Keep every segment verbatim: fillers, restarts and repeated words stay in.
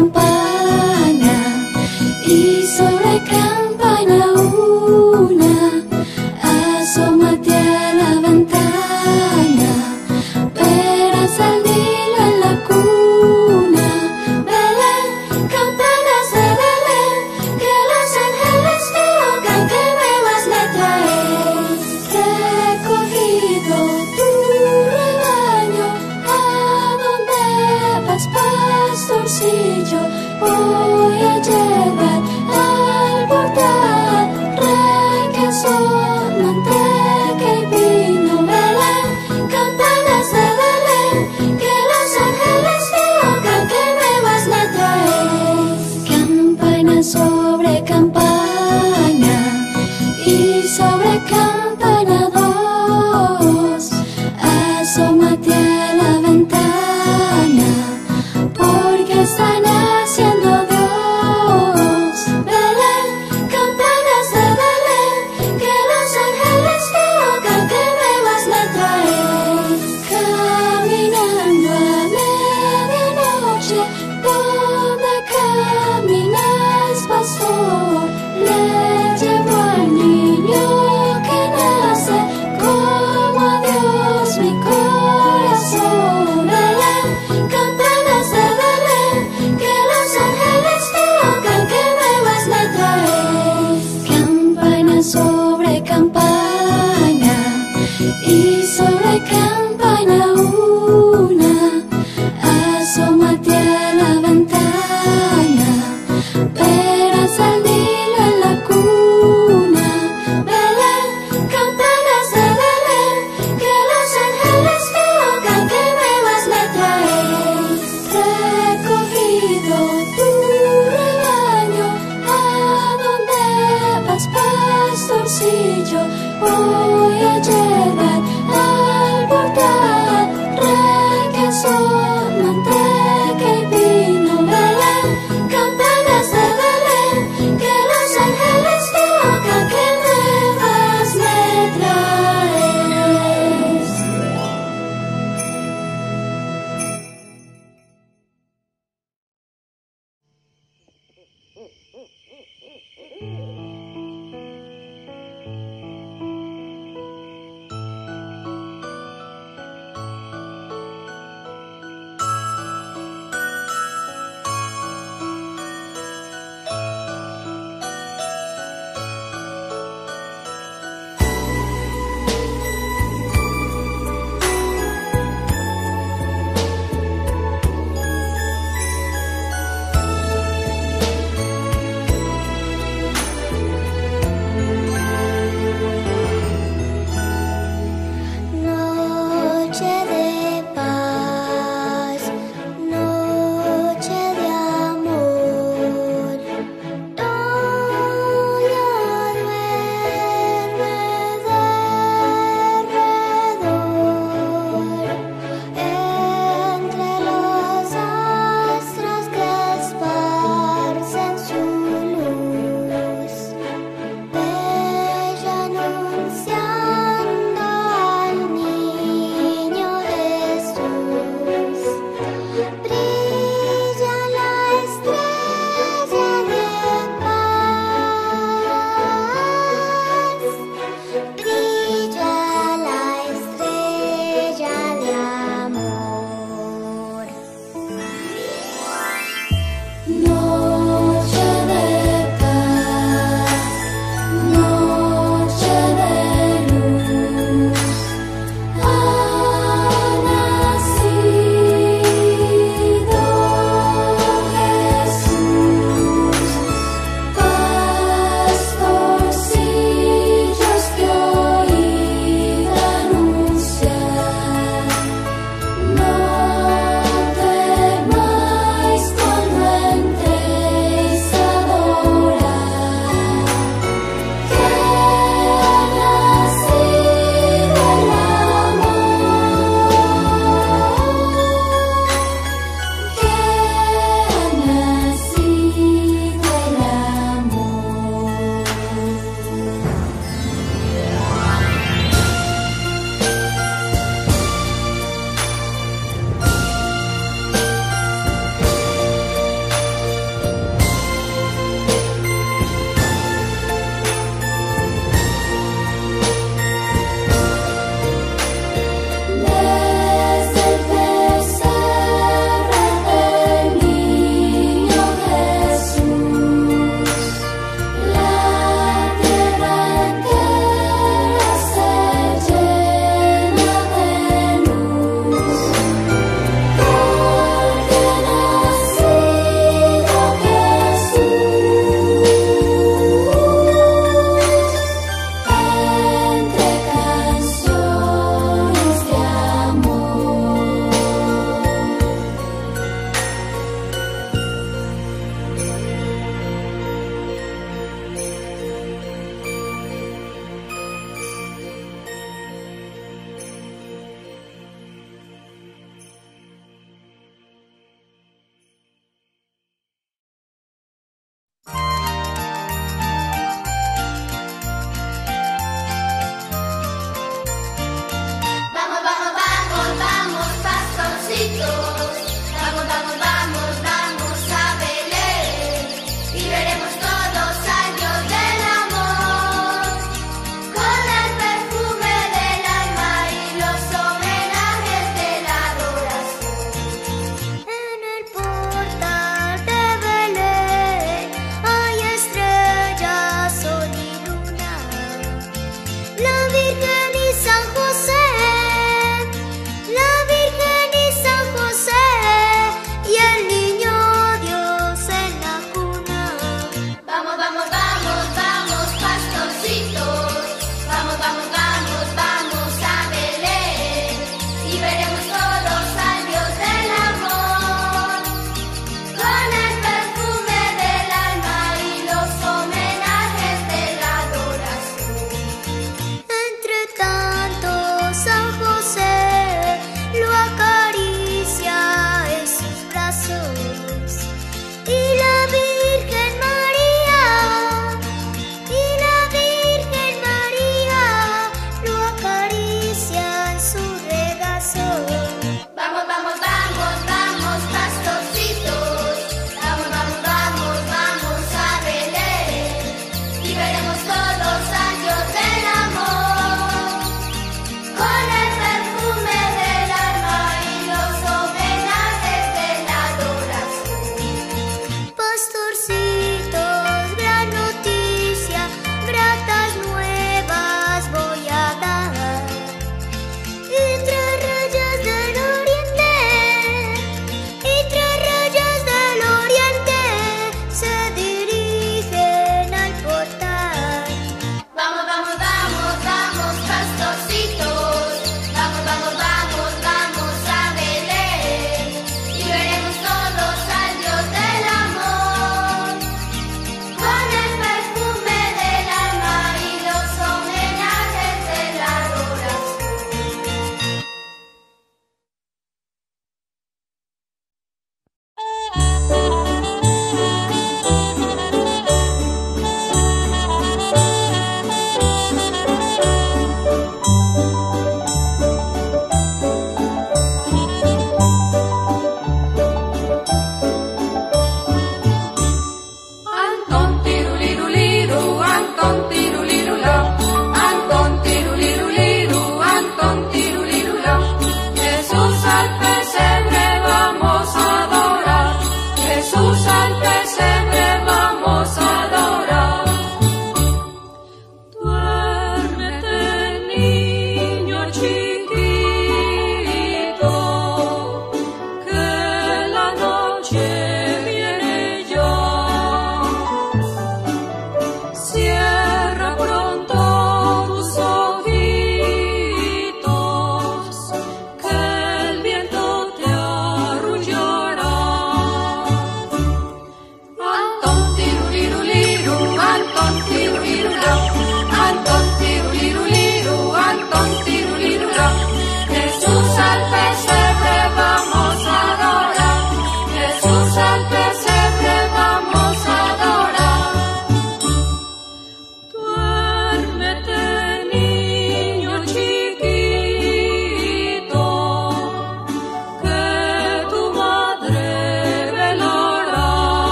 campana y sobre campana una, asómate a la ventana, verás al niño en la cuna. Belén, campanas de Belén, que los ángeles tocan, que nuevas me traéis. Recogido tu rebaño, a donde vas, pastorcillo, voy a llevar al portal requesón, manteca y vino. Belén, campanas de Belén, que los ángeles tocan, que nuevas me traéis. Campana sobre campana y sobre campana dos, asómate a la ventana, porque está naciendo Dios. Belén, campanas de Belén, que los ángeles tocan, que nuevas me traéis. Caminando a medianoche, donde caminas, pastor, le llevo al niño que nace.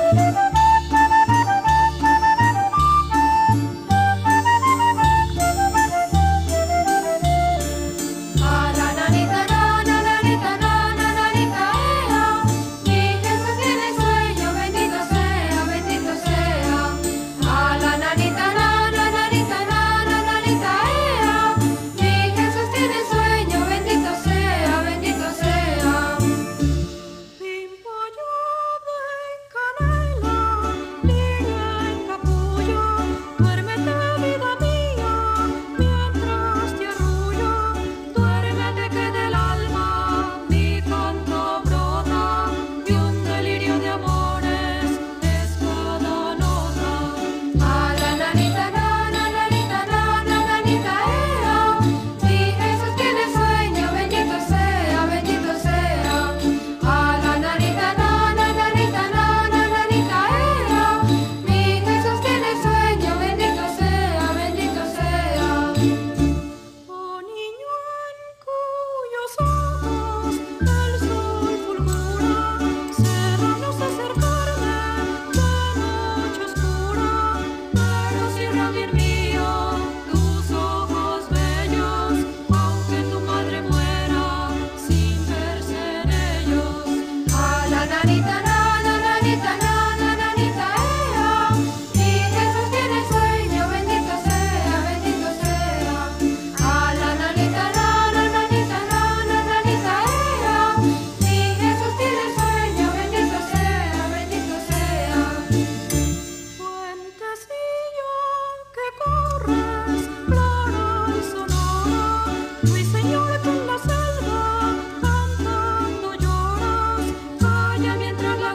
Mientras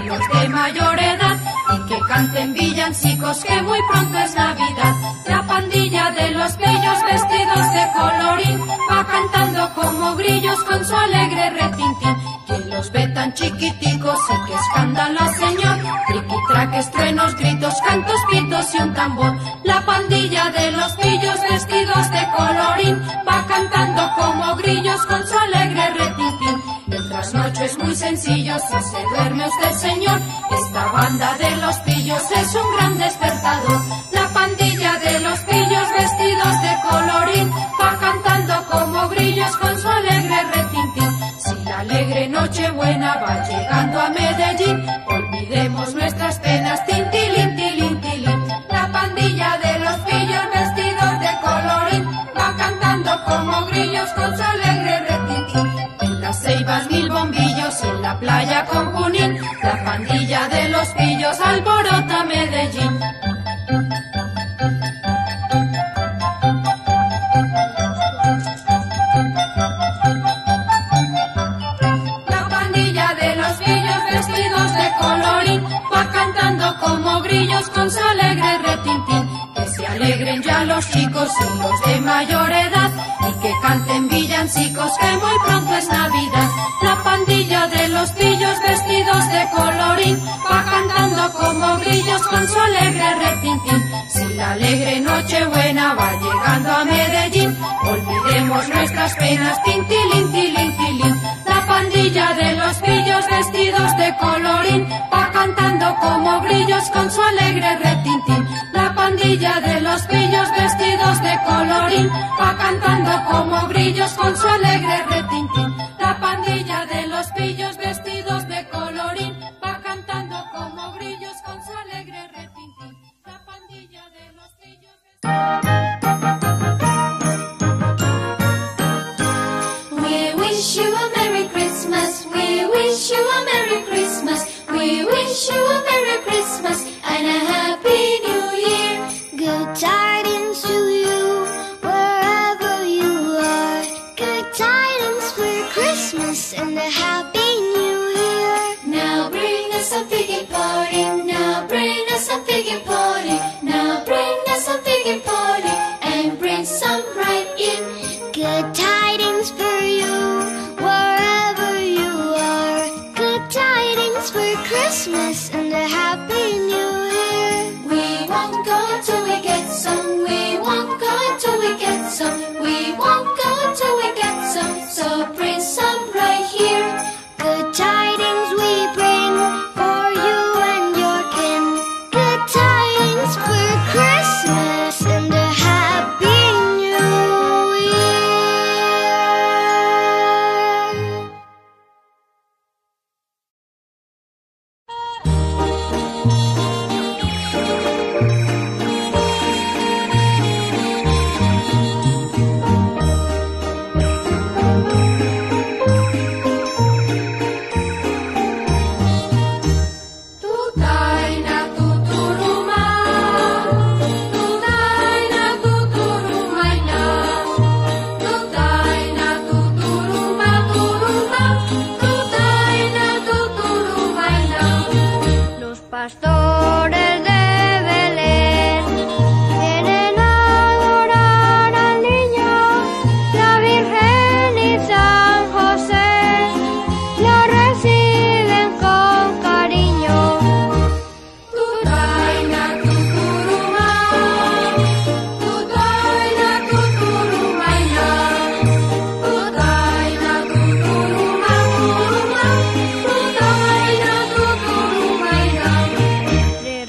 los de mayor edad y que canten villancicos que muy pronto es Navidad. La pandilla de los pillos vestidos de colorín va cantando como grillos con su alegre retintín. Quien los ve tan chiquiticos y qué escándalo, señor. Triquitraques, truenos, gritos, cantos, pitos y un tambor. La pandilla de los pillos vestidos de colorín va cantando como grillos con su alegre retintín. El trasnocho es muy sencillo si se duerme usted, señor. Esta banda de los pillos es un gran despertador. La pandilla de los pillos vestidos de colorín va cantando como grillos con su alegre retintín. Si la alegre Nochebuena va llegando a Medellín, olvidemos nuestras penas, tintilín, tilín, tilín. La pandilla de los pillos vestidos de colorín va cantando como grillos con su alegre retintín. En las ceibas mil bombillos y en la playa con Junín, la pandilla de los pillos alborota Medellín. La pandilla de los pillos vestidos de colorín va cantando como grillos con su alegre retintín. Que se alegren ya los chicos y los de mayor edad y que canten villancicos que muy pronto es Navidad. La pandilla de los pillos vestidos de colorín va cantando como grillos con su alegre retintín. Si la alegre Nochebuena va llegando a Medellín, olvidemos nuestras penas, tintilín, tilín, tilín. La pandilla de los pillos vestidos de colorín va cantando como grillos con su alegre retintín. La pandilla de los pillos vestidos de colorín va cantando como grillos con su alegre retintín. La pandilla de los pillos vestidos de colorín va cantando como grillos con su alegre retintín. La pandilla de los pillos We wish you a Merry Christmas, we wish you a Merry Christmas, we wish you a Merry Christmas and a Happy New Year. Good tidings to you, wherever you are. Good tidings for Christmas and a Happy New Year. Now bring us a piggy party, now bring us a piggy party, now bring us a piggy party and bring some right in. Good tidings for you, wherever you are. Good tidings for Christmas and a Happy New Year. We won't go till we get some, we won't go till we get some, we won't go till we get some, so bring some right here. Good tidings we bring for you and your kin. Good tidings for Christmas and a Happy New Year. Tutaina tuturuma, tutaina tuturumaina, tutaina tuturuma turuma, tutaina tuturumaina. Los pastores de Belén vienen a adorar al niño, la Virgen y San José lo reciben con cariño. Tutaina tuturuma, tutaina tuturumaina, tutaina tuturuma turuma, tutaina tuturumaina.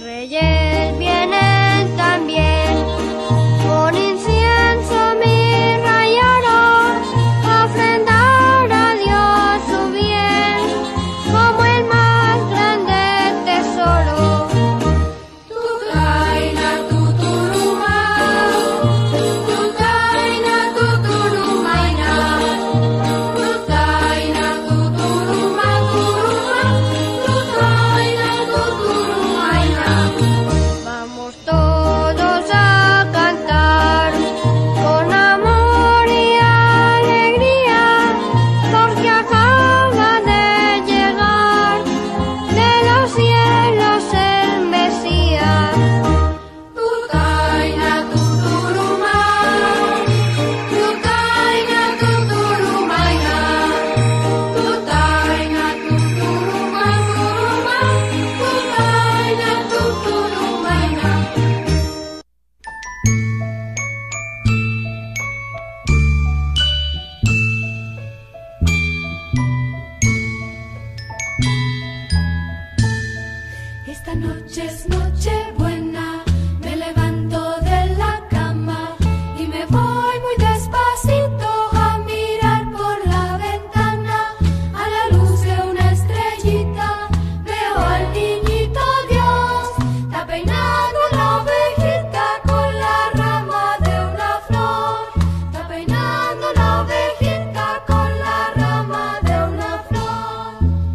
Esta noche es noche buena, me levanto de la cama y me voy muy despacito a mirar por la ventana. A la luz de una estrellita veo al niñito Dios, está peinando la ovejita con la rama de una flor, está peinando la ovejita con la rama de una flor.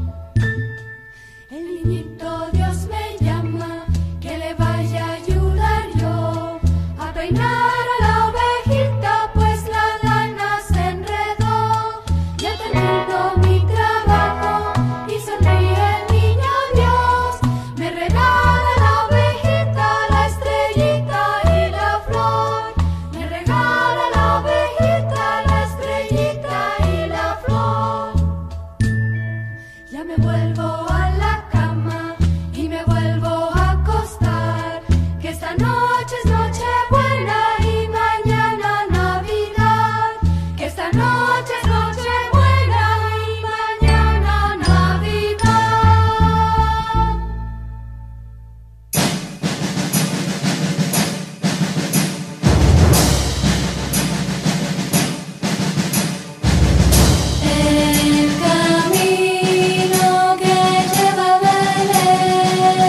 El niñito Dios me llama, que le vaya a ayudar yo a peinar a la ovejita, pues la lana se enredó. Ya termino mi trabajo y sonríe el niño Dios, me regala la ovejita, la estrellita y la flor, me regala la ovejita, la estrellita y la flor. Ya me vuelvo a la cama y me vuelvo a acostar, que esta noche es noche buena y mañana Navidad, que esta noche es noche buena y mañana Navidad. El camino que lleva a Belén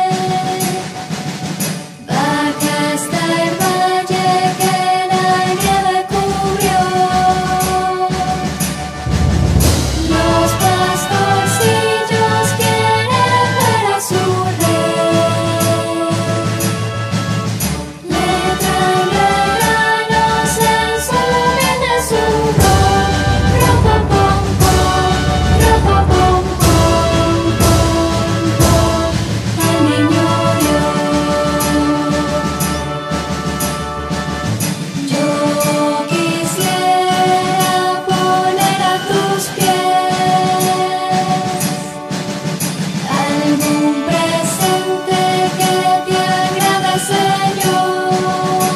baja hasta el valle que la nieve cubrió. Los pastorcillos quieren ver a su rey, le traen regalos en su bien en su voz. Ropa pom pom, ropa pom pom pom pom, el niño Dios. Yo quisiera poner a tus pies algún presente que te agrade, Señor,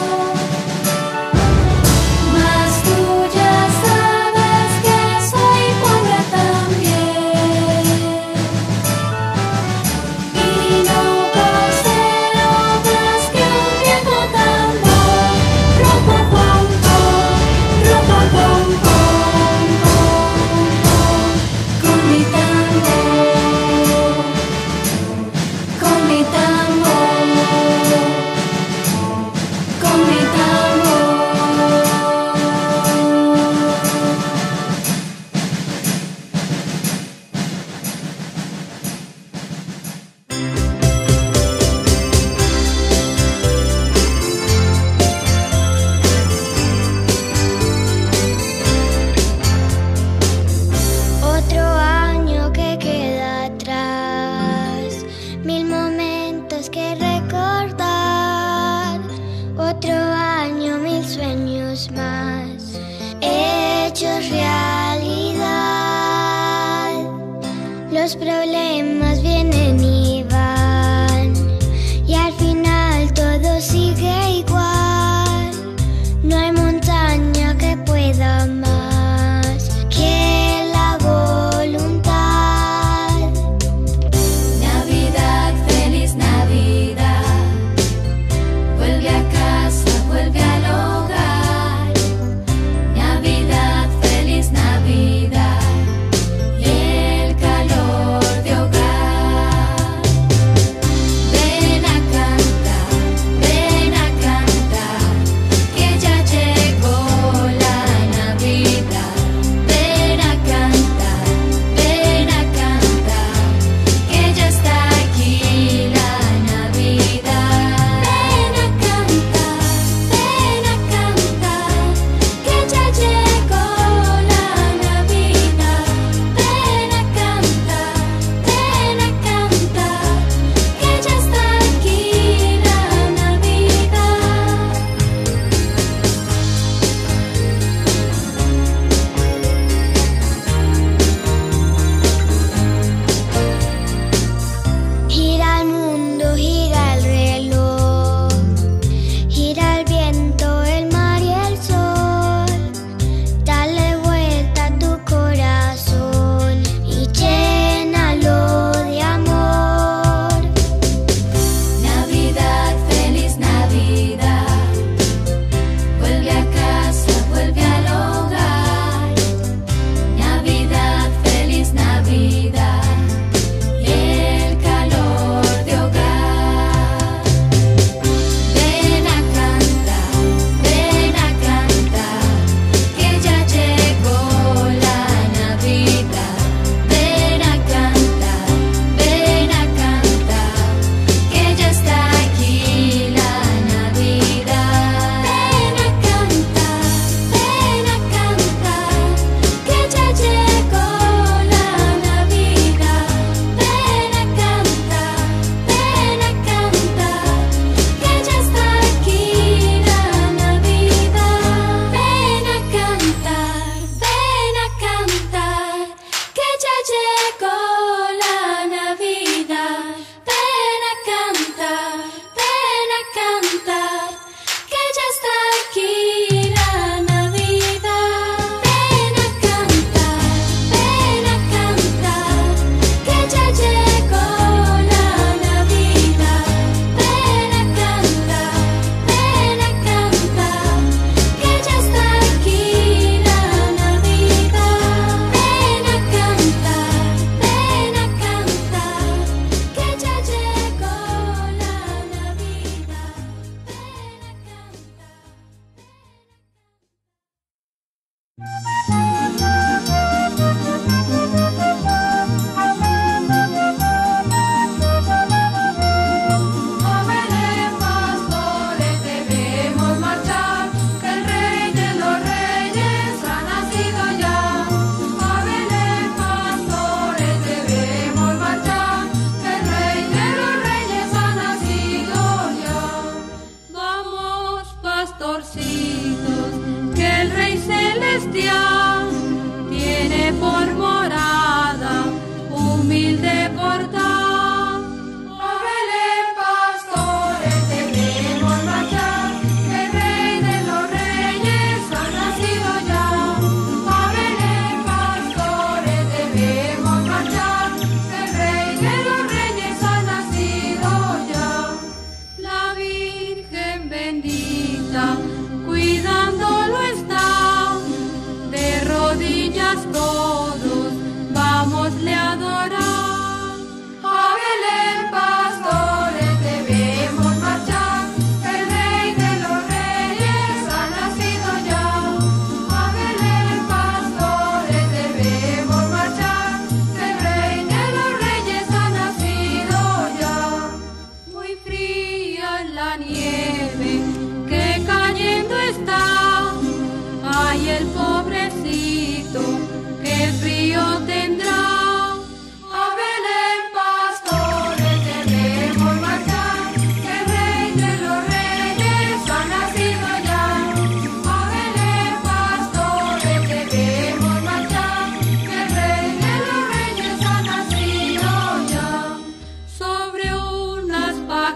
mas tú ya sabes que soy pobre también y no poseo más que un viejo tambor. Ropa pom pom, ropa pom pom pom pom, con mi tambor, con mi tambor, con mi tambor. Otro año que queda atrás, mil momentos que recordar. Otro año, mil sueños más, hechos realidad. Los problemas vienen y van, y al final todo sigue igual. No hay montaña que pueda más que la voluntad. Navidad, feliz Navidad, vuelve a casa, vuelve al hogar. Navidad, feliz Navidad, y el calor de hogar.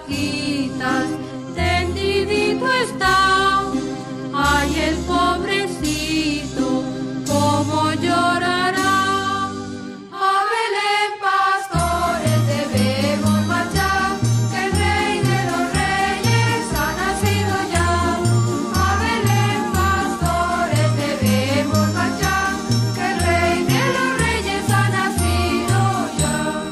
vaquitas, tendidito está. Ay, el pobrecito, cómo llorará. A Belén, pastores, debemos marchar, que el Rey de los Reyes ha nacido ya. A Belén, pastores, debemos marchar, que el Rey de los Reyes ha nacido ya.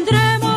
tendremos